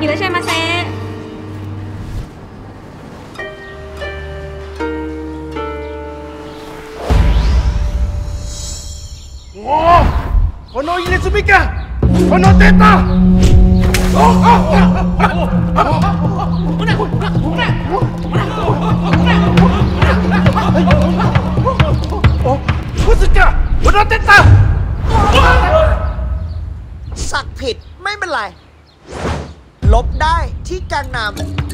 いらっしゃいませ。 おお、この入れ墨か、この出た。ผู้สึกจ้ะこの出た。 สักผิดไม่เป็นไรลบได้ที่กังนาม